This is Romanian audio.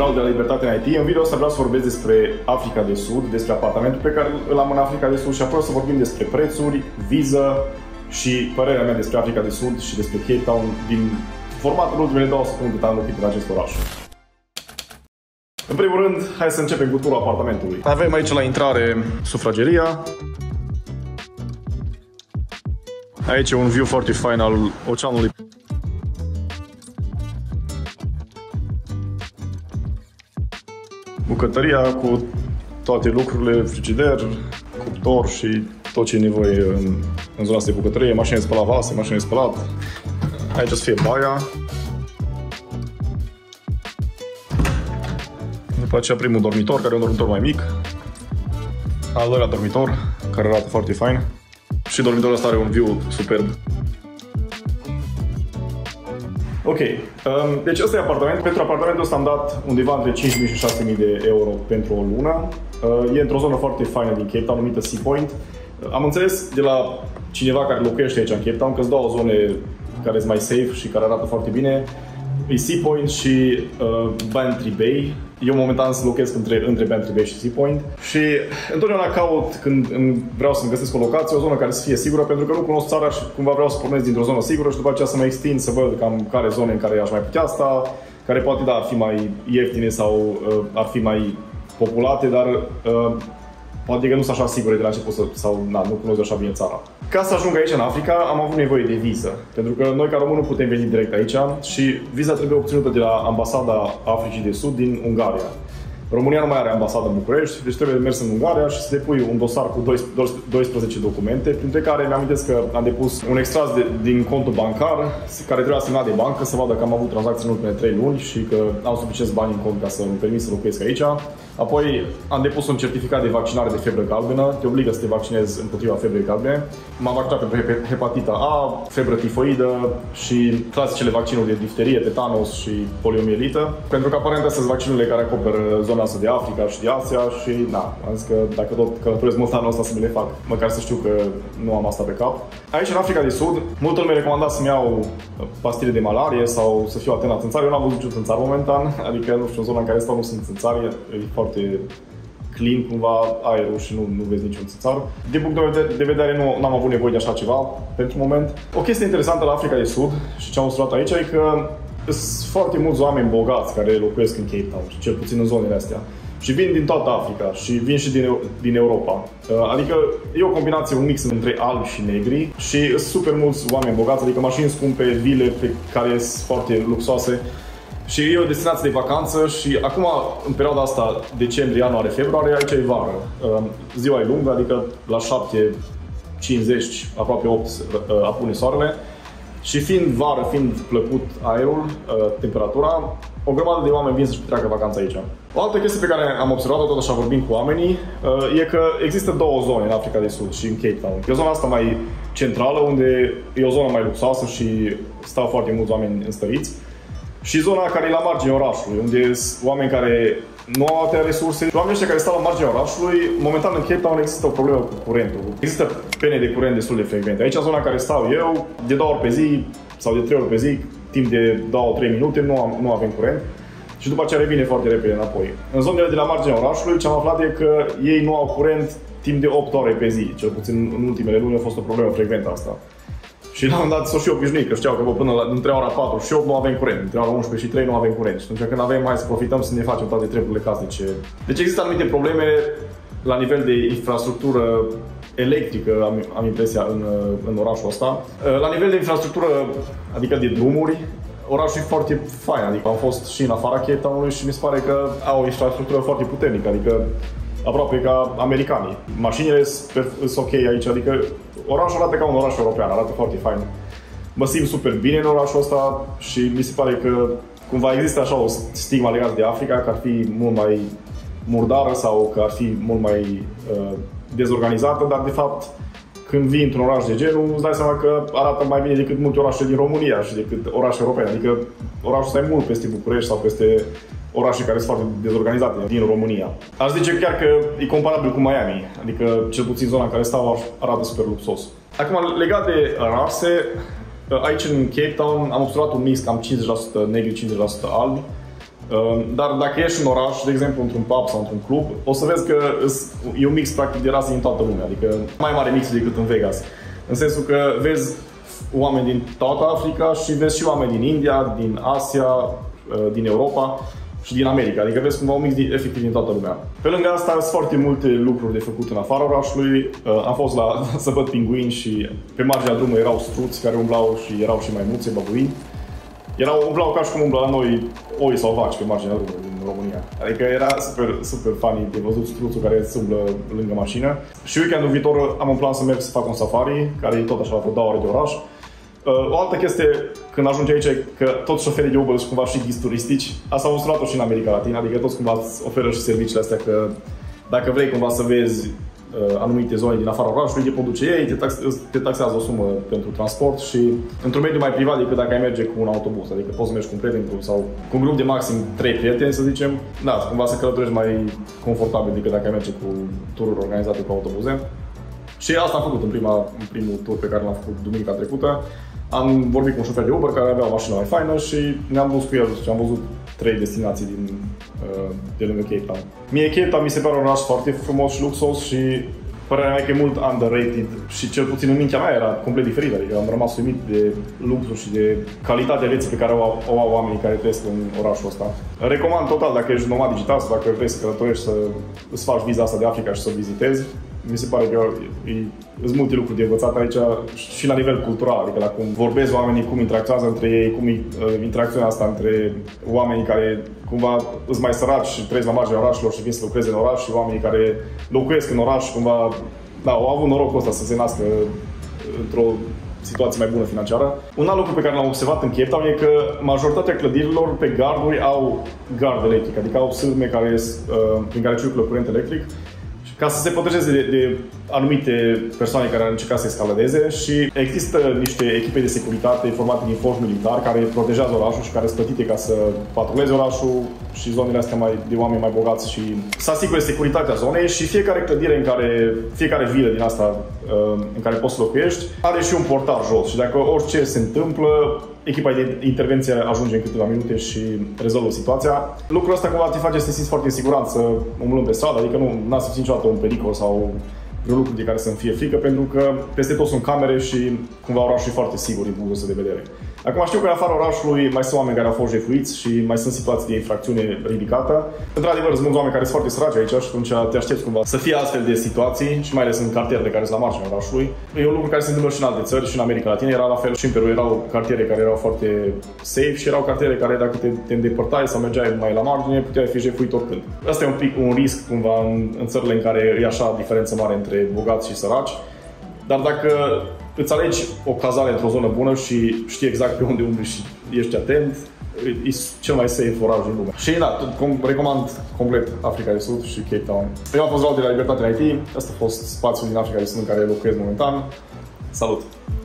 canalul de la Libertate în IT. În video ăsta vreau să vorbesc despre Africa de Sud, despre apartamentul pe care îl am în Africa de Sud și apoi o să vorbim despre prețuri, viză și părerea mea despre Africa de Sud și despre Cape Town din formatul ultimele 2 săptămâni cât am locuit în acest oraș. În primul rând, hai să începem cu turul apartamentului. Avem aici la intrare sufrageria. Aici e un view foarte fain al oceanului. Bucătăria cu toate lucrurile, frigider, cuptor și tot ce e nevoie în zona asta de bucătărie, mașină de spălat vase, mașină de spălat. Aici o să fie baia. După aceea primul dormitor, care e un dormitor mai mic. Al doilea dormitor, care arată foarte fain. Și dormitorul ăsta are un view superb. Ok, deci ăsta e apartament. Pentru apartamentul ăsta am dat undeva între 5.000 și 6.000 de euro pentru o lună. E într-o zonă foarte faină din Cape Town, numită Sea Point. Am înțeles de la cineva care locuiește aici în Cape Town că sunt două zone care sunt mai safe și care arată foarte bine. E Sea Point și Bantry Bay. Eu momentan locuiesc între Bantry Bay și Sea Point și întotdeauna caut când vreau să-mi găsesc o locație, o zonă care să fie sigură, pentru că nu cunosc țara și cumva vreau să pornesc dintr-o zonă sigură și după aceea să mă extind, să văd cam care zone în care aș mai putea sta, care poate da, ar fi mai ieftine sau ar fi mai populate, dar poate că nu sunt așa sigure de la început sau nu cunosc așa bine țara. Ca să ajung aici în Africa am avut nevoie de viză, pentru că noi ca români nu putem veni direct aici și viza trebuie obținută de la Ambasada Africii de Sud din Ungaria. România nu mai are ambasadă în București, deci trebuie mers în Ungaria și să depui un dosar cu 12 documente, printre care mi-am amintesc că am depus un extras din contul bancar, care trebuia semnat de bancă, să vadă că am avut tranzacții în ultimele 3 luni și că am suficienți bani în cont ca să îmi permit să locuiesc aici. Apoi am depus un certificat de vaccinare de febră galbenă, te obligă să te vaccinezi împotriva febrei galbene. M-am vaccinat pentru hepatita A, febră tifoidă și clasicele vaccinuri de difterie, tetanos și poliomielită. Pentru că aparent sunt vaccinurile care acoperă zona asta de Africa și de Asia și am zis că dacă tot călătoresc mult anul ăsta să mi le fac, măcar să știu că nu am asta pe cap. Aici în Africa de Sud, multă lume recomanda să-mi iau pastile de malarie sau să fiu atentat în țară. Eu n-am văzut niciun țățar momentan, adică nu știu, în zona în care stau nu sunt țățari, e foarte clean cumva aerul și nu vezi niciun țățar. Din punct de vedere nu am avut nevoie de așa ceva pentru moment. O chestie interesantă la Africa de Sud și ce am observat aici e că sunt foarte mulți oameni bogați care locuiesc în Cape Town, cel puțin în zonele astea. Și vin din toată Africa și vin și din Europa. Adică e o combinație, un mix între albi și negri și sunt super mulți oameni bogați, adică mașini scumpe, vile pe care sunt foarte luxoase. Și e o destinație de vacanță și acum, în perioada asta, decembrie, ianuarie, februarie, aici e vară. Ziua e lungă, adică la 7:50, aproape 8 apune soarele. Și fiind vară, fiind plăcut aerul, temperatura, o grămadă de oameni vin să-și petreacă vacanța aici. O altă chestie pe care am observat-o tot așa vorbind cu oamenii e că există două zone în Africa de Sud și în Cape Town. E o zonă asta mai centrală, unde e o zonă mai luxoasă și stau foarte mulți oameni înstăriți. Și zona care e la marginea orașului, unde sunt oameni care nu au atâtea resurse. Oamenii ăștia care stau la marginea orașului, momentan în Cape Town există o problemă cu curentul. Există pene de curent destul de frecvente. Aici, în zona în care stau eu, de 2 ori pe zi sau de 3 ori pe zi, timp de 2-3 minute, nu avem curent. Și după aceea revine foarte repede înapoi. În zonele de la marginea orașului, ce am aflat e că ei nu au curent timp de 8 ore pe zi. Cel puțin în ultimele luni a fost o problemă frecventă asta. Și la un moment dat s-o și obișnuit, că știau că până între ora 4 și 8 nu avem curent, între ora 11 și 3 nu avem curent. Și atunci când avem, hai să profităm să ne facem toate treburile casnice. Deci există anumite probleme la nivel de infrastructură electrică, am impresia, în orașul ăsta. La nivel de infrastructură, adică de drumuri, orașul e foarte fain, adică am fost și în afara Cape Town-ului și mi se pare că au o infrastructură foarte puternică, adică aproape ca americanii. Mașinile sunt ok aici, adică orașul arată ca un oraș european, arată foarte fain. Mă simt super bine în orașul ăsta și mi se pare că cumva există așa o stigma legată de Africa, că ar fi mult mai murdară sau că ar fi mult mai dezorganizată, dar de fapt când vii într-un oraș de genul, îți dai seama că arată mai bine decât multe orașe din România și decât orașe europene. Adică orașul ăsta e mult peste București sau peste orașe care sunt foarte dezorganizate din România. Aș zice chiar că e comparabil cu Miami, adică cel puțin zona în care stau arată super luxos. Acum, legat de rase, aici în Cape Town am observat un mix cam 50% negri, 50% albi. Dar dacă ești în oraș, de exemplu într-un pub sau într-un club, o să vezi că e un mix practic de rase din toată lumea, adică mai mare mix decât în Vegas. În sensul că vezi oameni din toată Africa și vezi și oameni din India, din Asia, din Europa și din America, adică vezi cumva un mix efectiv din toată lumea. Pe lângă asta sunt foarte multe lucruri de făcut în afara orașului. Am fost să văd pinguini și pe marginea drumului erau struți care umblau și erau și maimuțe, babuini. Umblau ca și cum umblă la noi oi sau vaci pe marginea drumului din România. Adică era super funny de văzut struțul care se umblă lângă mașină. Și weekendul viitor am în plan să merg să fac un safari, care e tot așa la vreo 2 ore de oraș. O altă chestie, când ajungi aici, că toți șoferii de Uber sunt cumva și ghizi turistici. Asta am observat-o și în America Latină, adică toți cumva îți oferă și serviciile astea că dacă vrei cumva să vezi anumite zone din afara orașului, te pot duce ei, te taxează o sumă pentru transport și într-un mediu mai privat decât dacă ai merge cu un autobuz, adică poți să mergi cu un prieten sau cu un grup de maxim 3 prieteni, să zicem, da, cumva să călătorești mai confortabil decât dacă ai merge cu tururi organizate cu autobuze. Și asta am făcut în primul tur pe care l-am făcut duminica trecută. Am vorbit cu un șofer de Uber care avea o mașină mai faină și ne-am dus cu el și am văzut 3 destinații de lângă Cape Town. Mie Cape Town mi se pare un oraș foarte frumos și luxos și părerea mea că e mult underrated și cel puțin în mintea mea era complet diferit, adică am rămas uimit de luxul și de calitatea vieții pe care o au oamenii care trăiesc în orașul ăsta. Recomand total dacă ești nomad digital sau dacă vrei să călătorești să îți faci viza asta de Africa și să vizitezi. Mi se pare că sunt multe lucruri de învățat aici și la nivel cultural, adică la cum vorbesc oamenii, cum interacționează între ei, cum interacțiunea asta între oamenii care cumva sunt mai săraci și trăiesc la marginea orașelor și vin să lucreze în oraș și oamenii care locuiesc în oraș și cumva au avut norocul ăsta să se nască într-o situație mai bună financiară. Un alt lucru pe care l-am observat în Cape Town e că majoritatea clădirilor pe garduri au gard electric, adică au sârme prin care circulă curent electric, ca să se protejeze de anumite persoane care ar încerca să escaladeze și există niște echipe de securitate formate din forți militari care protejează orașul și care sunt plătite ca să patruleze orașul și zonele astea de oameni mai bogați și să asigure securitatea zonei și fiecare clădire fiecare vilă din asta în care poți să locuiești are și un portar jos și dacă orice se întâmplă, echipa de intervenție ajunge în câteva minute și rezolvă situația. Lucrul ăsta cumva te face să te simți foarte în siguranță umblând pe stradă, adică nu ați simțit niciodată un pericol sau vreun lucru de care să-mi fie frică, pentru că peste tot sunt camere și cumva orașul e foarte sigur din punctul ăsta de vedere. Acum știu că în afara orașului mai sunt oameni care au fost jefuiți și mai sunt situații de infracțiune ridicată. Într-adevăr, sunt mulți oameni care sunt foarte săraci aici și atunci te aștepți cumva să fie astfel de situații și mai ales în cartierele care sunt la marginea orașului. E un lucru care se întâmplă și în alte țări și în America Latină, era la fel și în Peru, erau cartiere care erau foarte safe și erau cartiere care dacă te îndepărtai sau mergeai mai la margine, puteai fi jefuit oricând. Asta e un pic un risc cumva în țările în care e așa diferență mare între bogați și săraci. Dar dacă îți alegi o cazare într-o zonă bună și știi exact pe unde umbli și ești atent, e cel mai safe oraș din lume. Și da, recomand complet Africa de Sud și Cape Town. Eu am fost Raul de la Libertate IT, asta a fost spațiul din Africa de Sud în care locuiesc momentan. Salut!